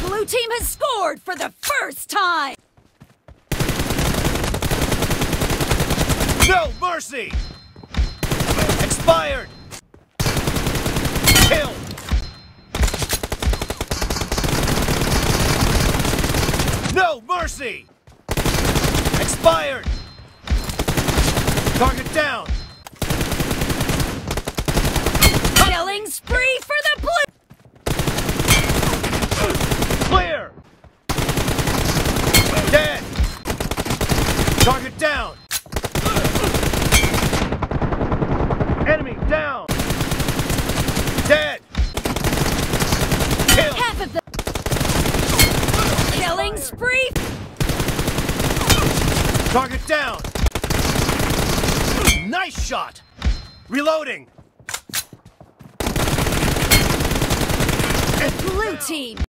Blue team has scored for the first time! No mercy! Expired! Kill! No mercy! Expired! Target down! Killing spree for the blue! Clear! Dead! Target down! Enemy down! Dead! Kill! Half of the... Killing spree! Target down! Nice shot! Reloading! Blue team